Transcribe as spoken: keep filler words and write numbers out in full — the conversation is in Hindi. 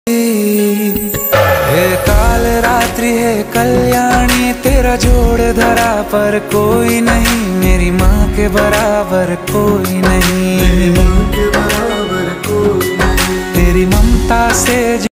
हे काल रात्रि है कल्याणी, तेरा जोड़ धरा पर कोई नहीं, मेरी माँ के बराबर कोई नहीं, मेरी माँ के बराबर कोई नहीं। तेरी ममता से